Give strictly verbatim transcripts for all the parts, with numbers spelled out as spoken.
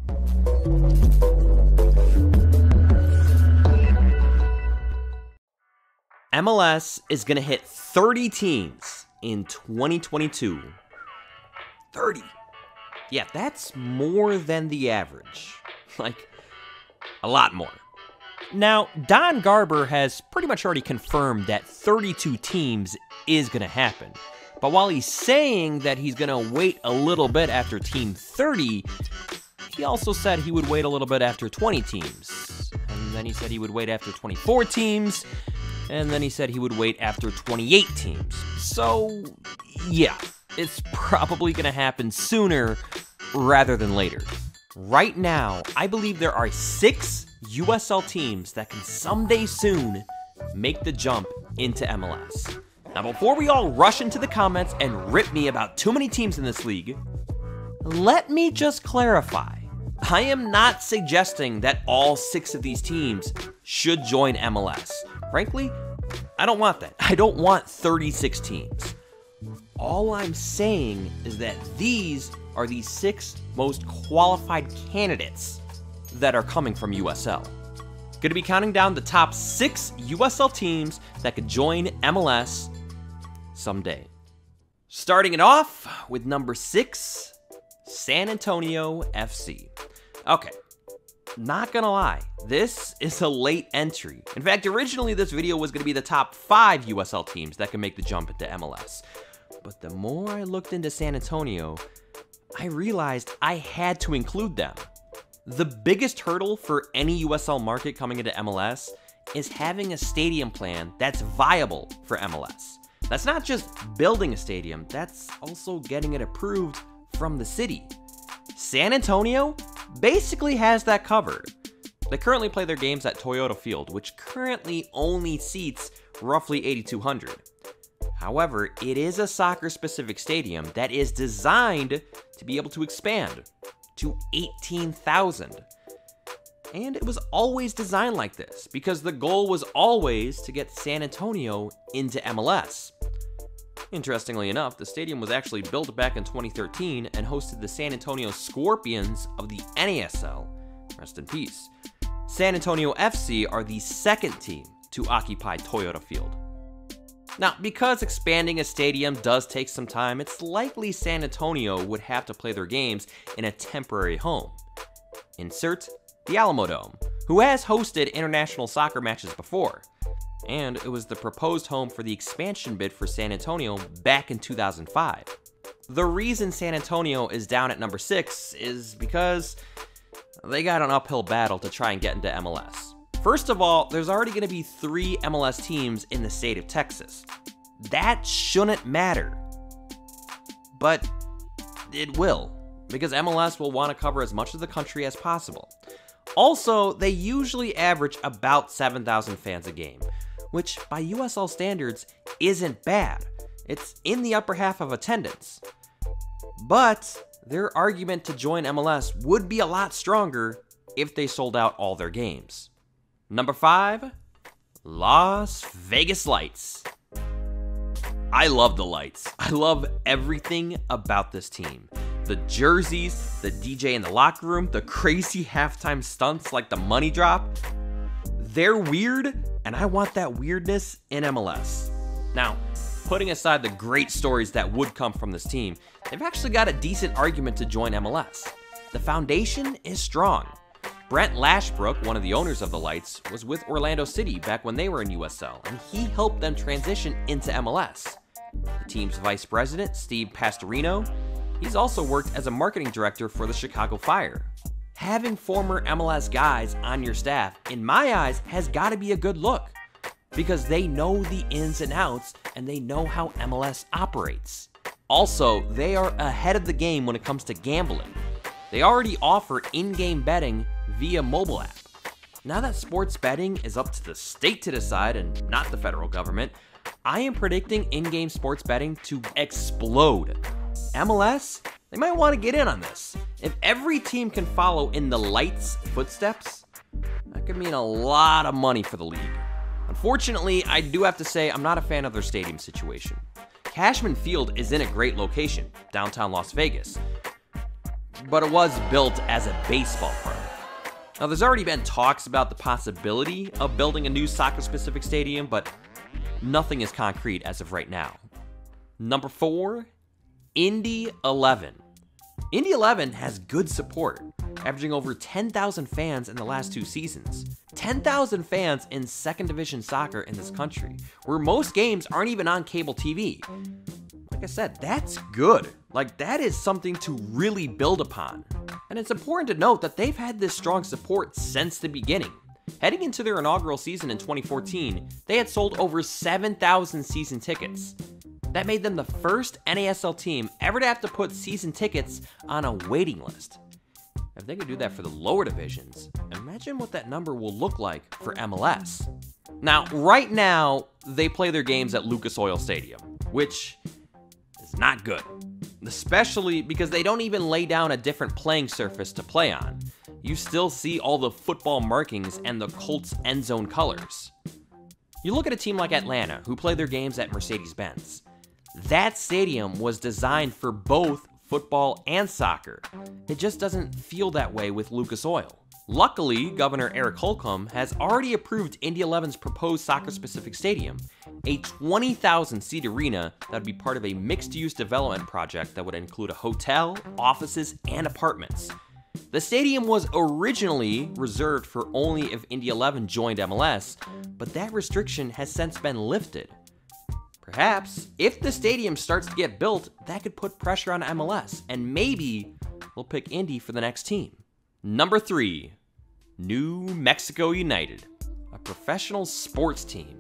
M L S is going to hit thirty teams in twenty twenty-two. thirty. Yeah, that's more than the average. Like, a lot more. Now, Don Garber has pretty much already confirmed that thirty-two teams is going to happen. But while he's saying that he's going to wait a little bit after Team thirty, he also said he would wait a little bit after twenty teams. And then he said he would wait after twenty-four teams. And then he said he would wait after twenty-eight teams. So, yeah, it's probably going to happen sooner rather than later. Right now, I believe there are six U S L teams that can someday soon make the jump into M L S. Now, before we all rush into the comments and rip me about too many teams in this league, let me just clarify. I am not suggesting that all six of these teams should join M L S. Frankly, I don't want that. I don't want thirty-six teams. All I'm saying is that these are the six most qualified candidates that are coming from U S L. Going to be counting down the top six U S L teams that could join M L S someday. Starting it off with number six, San Antonio F C. Okay, not gonna lie, this is a late entry. In fact, originally this video was gonna be the top five U S L teams that can make the jump into M L S. But the more I looked into San Antonio, I realized I had to include them. The biggest hurdle for any U S L market coming into M L S is having a stadium plan that's viable for M L S. That's not just building a stadium, that's also getting it approved from the city. San Antonio basically has that covered. They currently play their games at Toyota Field, which currently only seats roughly eighty-two hundred. However, it is a soccer-specific stadium that is designed to be able to expand to eighteen thousand. And it was always designed like this because the goal was always to get San Antonio into M L S. Interestingly enough, the stadium was actually built back in twenty thirteen and hosted the San Antonio Scorpions of the N A S L. Rest in peace. San Antonio F C are the second team to occupy Toyota Field. Now, because expanding a stadium does take some time, it's likely San Antonio would have to play their games in a temporary home. Insert the Alamo Dome, who has hosted international soccer matches before. And it was the proposed home for the expansion bid for San Antonio back in two thousand five. The reason San Antonio is down at number six is because they got an uphill battle to try and get into M L S. First of all, there's already going to be three M L S teams in the state of Texas. That shouldn't matter. But it will, because M L S will want to cover as much of the country as possible. Also, they usually average about seven thousand fans a game, which by U S L standards isn't bad. It's in the upper half of attendance. But their argument to join M L S would be a lot stronger if they sold out all their games. Number five, Las Vegas Lights. I love the Lights. I love everything about this team. The jerseys, the D J in the locker room, the crazy halftime stunts like the money drop. They're weird, and I want that weirdness in M L S. Now, putting aside the great stories that would come from this team, they've actually got a decent argument to join M L S. The foundation is strong. Brent Lashbrook, one of the owners of the Lights, was with Orlando City back when they were in U S L, and he helped them transition into M L S. The team's vice president, Steve Pastorino, he's also worked as a marketing director for the Chicago Fire. Having former M L S guys on your staff, in my eyes, has got to be a good look, because they know the ins and outs and they know how M L S operates. Also, they are ahead of the game when it comes to gambling. They already offer in-game betting via mobile app. Now that sports betting is up to the state to decide and not the federal government, I am predicting in-game sports betting to explode. M L S, they might want to get in on this. If every team can follow in the Lights' footsteps, that could mean a lot of money for the league. Unfortunately, I do have to say I'm not a fan of their stadium situation. Cashman Field is in a great location, downtown Las Vegas. but it was built as a baseball park. Now, there's already been talks about the possibility of building a new soccer-specific stadium, but nothing is concrete as of right now. Number four, Indy eleven. Indy eleven has good support, averaging over ten thousand fans in the last two seasons. ten thousand fans in second division soccer in this country, where most games aren't even on cable T V. Like I said, that's good. Like, that is something to really build upon. And it's important to note that they've had this strong support since the beginning. Heading into their inaugural season in twenty fourteen, they had sold over seven thousand season tickets. That made them the first N A S L team ever to have to put season tickets on a waiting list. If they could do that for the lower divisions, imagine what that number will look like for M L S. Now, right now, they play their games at Lucas Oil Stadium, which is not good, especially because they don't even lay down a different playing surface to play on. You still see all the football markings and the Colts end zone colors. You look at a team like Atlanta, who play their games at Mercedes-Benz. That stadium was designed for both football and soccer. It just doesn't feel that way with Lucas Oil. Luckily, Governor Eric Holcomb has already approved Indy eleven's proposed soccer-specific stadium, a twenty thousand seat arena that would be part of a mixed-use development project that would include a hotel, offices, and apartments. The stadium was originally reserved for only if Indy eleven joined M L S, but that restriction has since been lifted. Perhaps, if the stadium starts to get built, that could put pressure on M L S, and maybe we'll pick Indy for the next team. Number three, New Mexico United, a professional sports team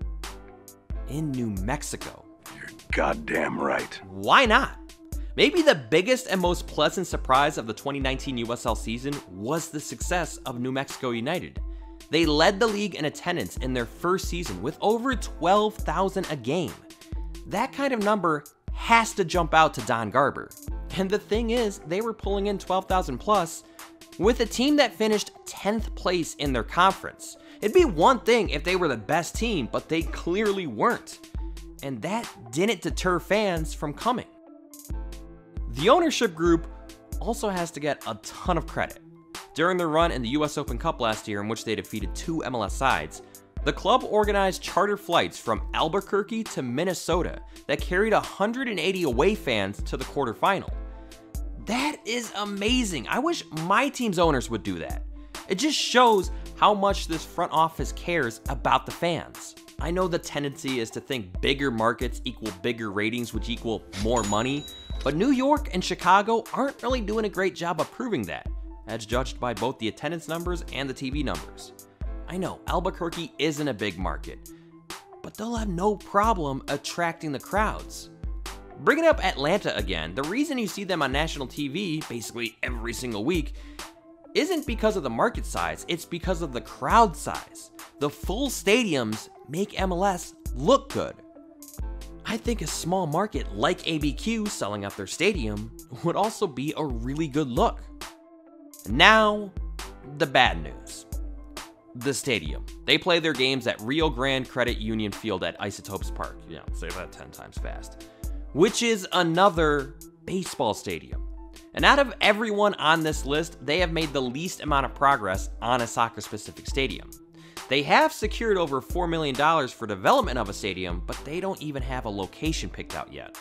in New Mexico. You're goddamn right. Why not? Maybe the biggest and most pleasant surprise of the twenty nineteen U S L season was the success of New Mexico United. They led the league in attendance in their first season with over twelve thousand a game. That kind of number has to jump out to Don Garber. And the thing is, they were pulling in twelve thousand plus with a team that finished tenth place in their conference. It'd be one thing if they were the best team, but they clearly weren't. And that didn't deter fans from coming. The ownership group also has to get a ton of credit. During their run in the U S Open Cup last year, in which they defeated two M L S sides, the club organized charter flights from Albuquerque to Minnesota that carried one hundred eighty away fans to the quarterfinal. That is amazing. I wish my team's owners would do that. It just shows how much this front office cares about the fans. I know the tendency is to think bigger markets equal bigger ratings, which equal more money, but New York and Chicago aren't really doing a great job of proving that, as judged by both the attendance numbers and the T V numbers. I know Albuquerque isn't a big market, but they'll have no problem attracting the crowds. Bringing up Atlanta again, the reason you see them on national T V basically every single week isn't because of the market size, it's because of the crowd size. The full stadiums make M L S look good. I think a small market like A B Q selling out their stadium would also be a really good look. Now, the bad news. The stadium. They play their games at Rio Grande Credit Union Field at Isotopes Park. You know, say that ten times fast. Which is another baseball stadium. And out of everyone on this list, they have made the least amount of progress on a soccer-specific stadium. They have secured over four million dollars for development of a stadium, but they don't even have a location picked out yet.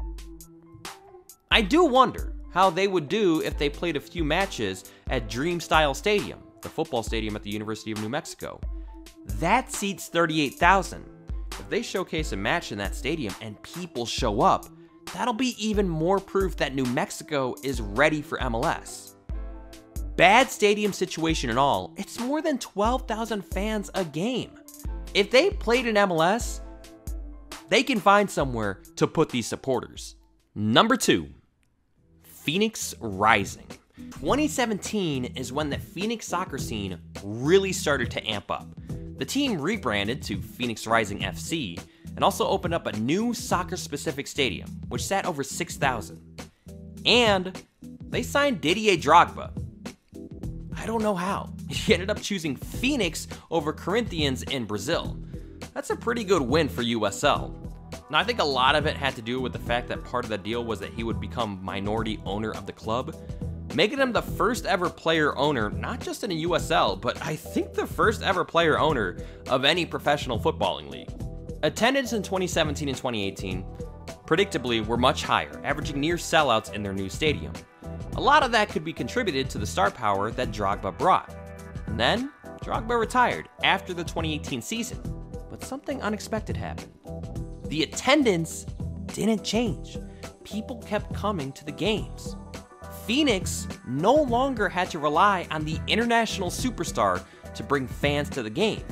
I do wonder how they would do if they played a few matches at Dream Style Stadium, the football stadium at the University of New Mexico. That seats thirty-eight thousand. If they showcase a match in that stadium and people show up, that'll be even more proof that New Mexico is ready for M L S. Bad stadium situation and all, it's more than twelve thousand fans a game. If they played in M L S, they can find somewhere to put these supporters. Number two, Phoenix Rising. twenty seventeen is when the Phoenix soccer scene really started to amp up. The team rebranded to Phoenix Rising F C and also opened up a new soccer-specific stadium, which sat over six thousand. And they signed Didier Drogba. I don't know how. He ended up choosing Phoenix over Corinthians in Brazil. That's a pretty good win for U S L. Now, I think a lot of it had to do with the fact that part of the deal was that he would become minority owner of the club. making him the first ever player owner, not just in a U S L, but I think the first ever player owner of any professional footballing league. Attendance in twenty seventeen and twenty eighteen, predictably, were much higher, averaging near sellouts in their new stadium. A lot of that could be contributed to the star power that Drogba brought. And then, Drogba retired after the twenty eighteen season, but something unexpected happened. The attendance didn't change. People kept coming to the games. Phoenix no longer had to rely on the international superstar to bring fans to the game.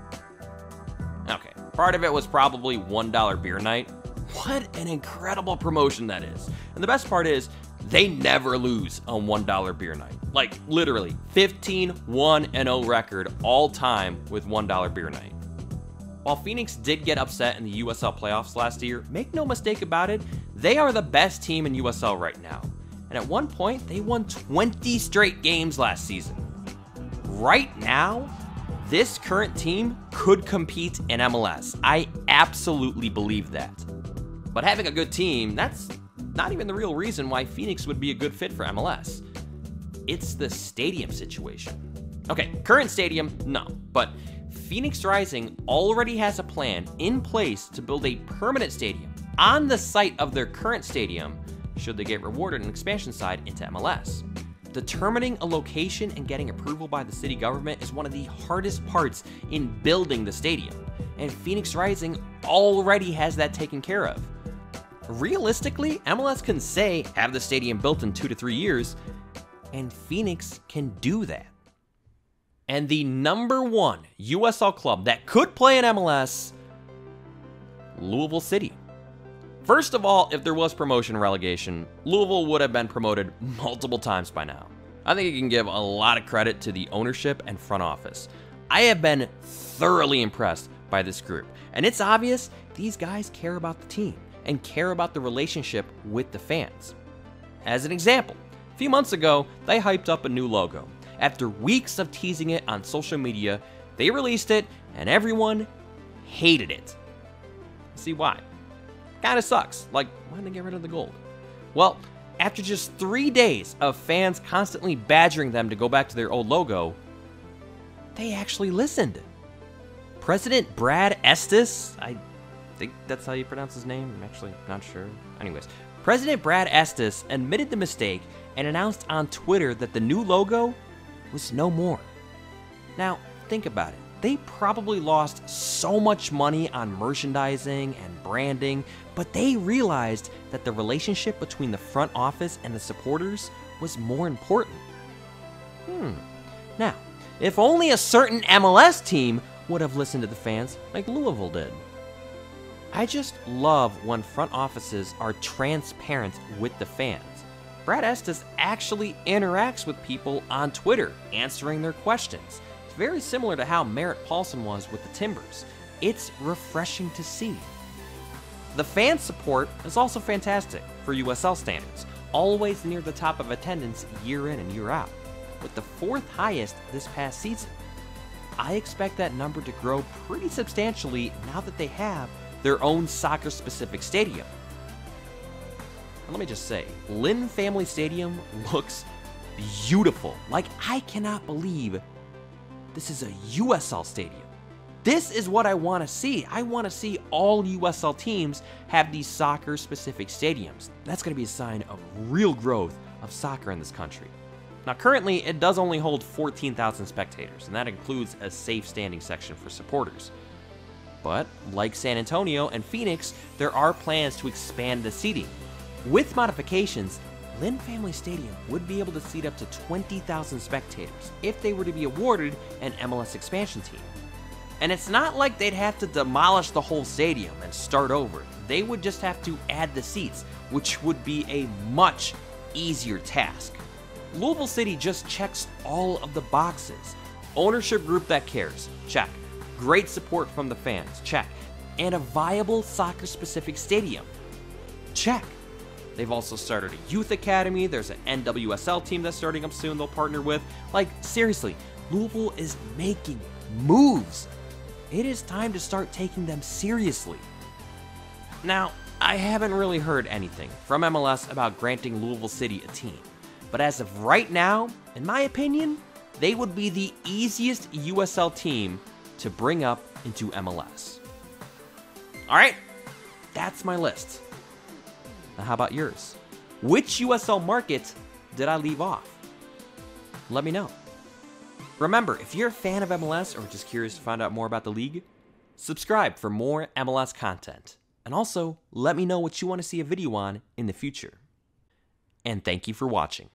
Okay, part of it was probably one dollar beer night. What an incredible promotion that is. And the best part is, they never lose on one dollar beer night. Like, literally, fifteen one and oh record all time with one dollar beer night. While Phoenix did get upset in the U S L playoffs last year, make no mistake about it, they are the best team in U S L right now. And at one point, they won twenty straight games last season. Right now, this current team could compete in M L S. I absolutely believe that. But having a good team, that's not even the real reason why Phoenix would be a good fit for M L S. It's the stadium situation. Okay, current stadium, no, but Phoenix Rising already has a plan in place to build a permanent stadium on the site of their current stadium should they get rewarded an expansion side into M L S. Determining a location and getting approval by the city government is one of the hardest parts in building the stadium, and Phoenix Rising already has that taken care of. Realistically, M L S can say have the stadium built in two to three years, and Phoenix can do that. And the number one U S L club that could play in M L S, Louisville City. First of all, if there was promotion or relegation, Louisville would have been promoted multiple times by now. I think you can give a lot of credit to the ownership and front office. I have been thoroughly impressed by this group, and it's obvious these guys care about the team and care about the relationship with the fans. As an example, a few months ago, they hyped up a new logo. After weeks of teasing it on social media, they released it and everyone hated it. See why? Kinda sucks. Like, why'd they get rid of the gold? Well, after just three days of fans constantly badgering them to go back to their old logo, they actually listened. President Brad Estes, I think that's how you pronounce his name, I'm actually not sure. Anyways, President Brad Estes admitted the mistake and announced on Twitter that the new logo was no more. Now, think about it. They probably lost so much money on merchandising and branding, but they realized that the relationship between the front office and the supporters was more important. Hmm. Now, if only a certain M L S team would have listened to the fans like Louisville did. I just love when front offices are transparent with the fans. Brad Estes actually interacts with people on Twitter, answering their questions. It's very similar to how Merritt Paulson was with the Timbers. It's refreshing to see. The fan support is also fantastic for U S L standards, always near the top of attendance year in and year out, with the fourth highest this past season. I expect that number to grow pretty substantially now that they have their own soccer-specific stadium. And let me just say, Lynn Family Stadium looks beautiful. Like, I cannot believe this is a U S L stadium. This is what I want to see. I want to see all U S L teams have these soccer-specific stadiums. That's going to be a sign of real growth of soccer in this country. Now, currently, it does only hold fourteen thousand spectators, and that includes a safe standing section for supporters. But, like San Antonio and Phoenix, there are plans to expand the seating. With modifications, Lynn Family Stadium would be able to seat up to twenty thousand spectators if they were to be awarded an M L S expansion team. And it's not like they'd have to demolish the whole stadium and start over. They would just have to add the seats, which would be a much easier task. Louisville City just checks all of the boxes. Ownership group that cares, check. Great support from the fans, check. And a viable soccer-specific stadium, check. They've also started a youth academy. There's an N W S L team that's starting up soon they'll partner with. Like, seriously, Louisville is making moves. It is time to start taking them seriously. Now, I haven't really heard anything from M L S about granting Louisville City a team, But as of right now, in my opinion, they would be the easiest U S L team to bring up into M L S. All right, that's my list. Now, how about yours? Which U S L market did I leave off? Let me know. Remember, if you're a fan of M L S or just curious to find out more about the league, subscribe for more M L S content. And also, let me know what you want to see a video on in the future. And thank you for watching.